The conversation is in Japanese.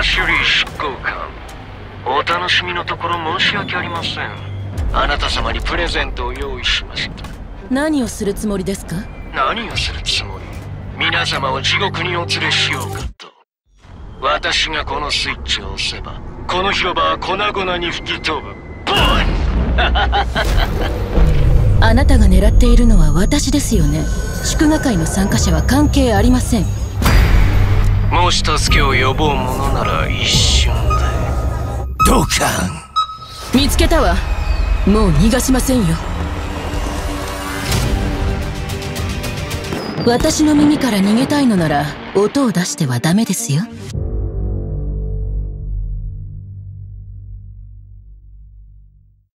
シュリー執行官、お楽しみのところ申し訳ありません。あなた様にプレゼントを用意しました。 何をするつもりですか？ 何をするつもり？皆様を地獄にお連れしようかと。私がこのスイッチを押せば、この広場は粉々に吹き飛ぶ。ボンあなたが狙っているのは私ですよね。祝賀会の参加者は関係ありません。 もし助けを呼ぼうものなら一瞬で。ドカン。 見つけたわ。もう逃がしませんよ。私の耳から逃げたいのなら音を出してはダメですよ。